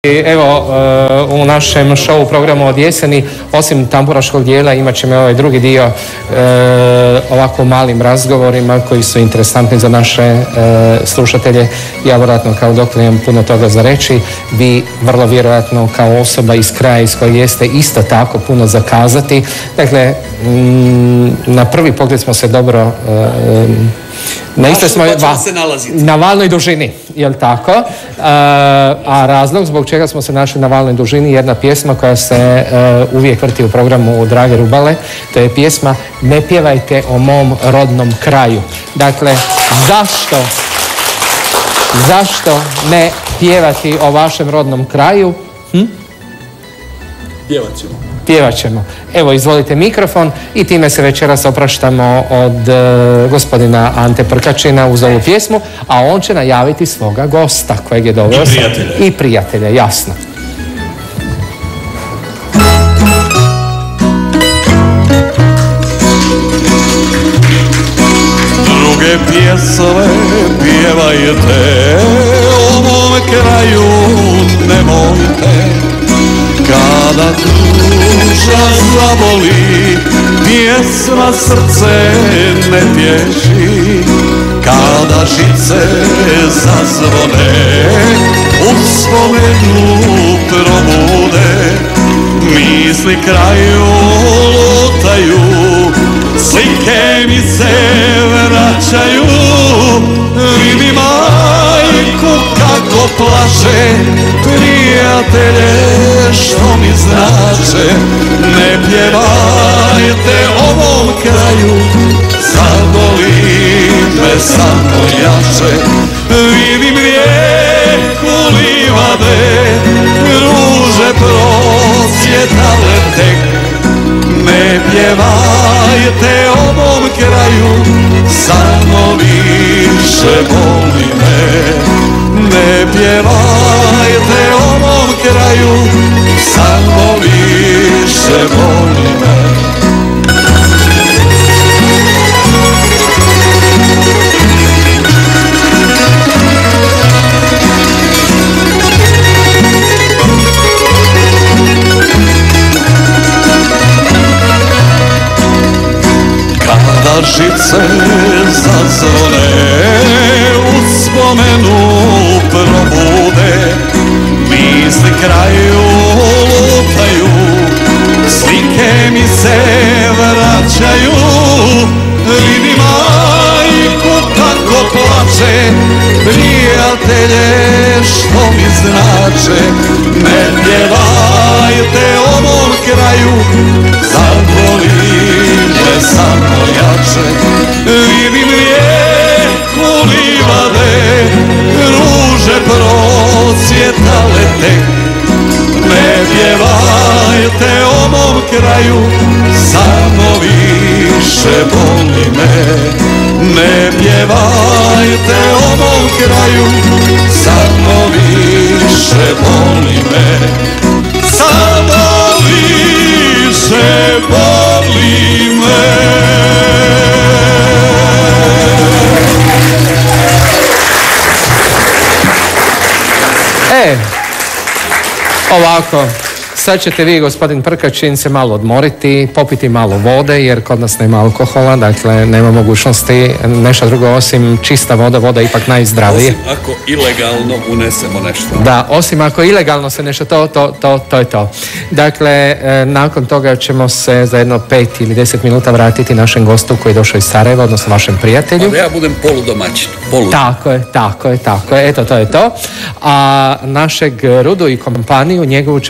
Evo, u našem show programu od jeseni, osim tamburaškog dijela, imat ćemo ovaj drugi dio ovako malim razgovorima koji su interesantni za naše slušatelje. Ja vjerojatno kao doktor imam puno toga za reći. Vi vrlo vjerojatno kao osoba iz kraja iz kojeg jeste isto tako puno zakazati. Dakle, na prvi pogled smo se dobro na valnoj dužini, jel tako? A razlog zbog čega smo se našli na valnoj dužini je jedna pjesma koja se uvijek vrti u programu Drage Rubale. To je pjesma Ne pjevajte o mom rodnom kraju. Dakle, zašto ne pjevati o vašem rodnom kraju? Pjevat ćemo. Evo, izvolite mikrofon i time se večeras opraštamo od gospodina Ante Prkačina uz ovu pjesmu, a on će najaviti svoga gosta kojeg je doveo. I prijatelja, jasno. Druge pjesove pjevajte, o mom kraju nemojte. Kada duša zaboli, pjesma srce ne tješi. Kada žice zazvone, uspomenu probude. Misli kraju lutaju, slike mi se vraćaju. Vidi majku kako plače, prijatelje što mi znače. Ne pjevajte o mom kraju, zaboli me samo jače. Vidim rijeku livade, ruže procvjetale tek. Ne pjevajte o mom kraju, samo više boli me. Ne pjevajte o mom kraju, samo više boli me. Kada žice zazvone, uspomenu probude. Misli kraju lutaju, slike mi se vraćaju. Vidi majku kako plače, prijatelje što mi znače. Ne pjevajte o mom kraju, zaboli me samo jače. Vidim rijeku livade, ruže procvjetale tek. Ne pjevajte o mom kraju, samo više boli me. Ne pjevajte o mom kraju, samo više boli me. Samo više boli me. Ovako, sad ćete vi, gospodin Prkačin, se malo odmoriti, popiti malo vode, jer kod nas nema alkohola, dakle nema mogućnosti nešto drugo osim čista voda, voda je ipak najzdravije. Osim ako ilegalno unesemo nešto. Da, osim ako ilegalno se nešto, to je to. Dakle, nakon toga ćemo se za jedno 5 ili 10 minuta vratiti našem gostu koji je došao iz Sarajeva, odnosno vašem prijatelju. Ali ja budem poludomaćin. Tako je, eto to je to. A našeg Rudu i kompaniju, njegovu